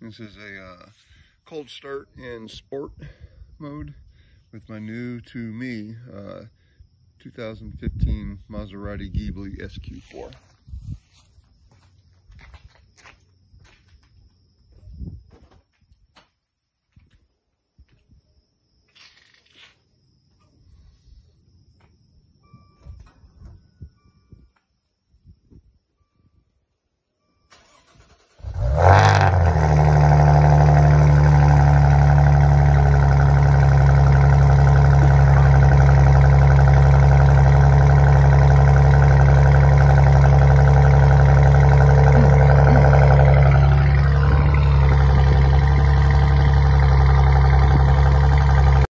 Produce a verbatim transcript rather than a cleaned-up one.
This is a uh, cold start in sport mode with my new to me uh, two thousand fifteen Maserati Ghibli S Q four.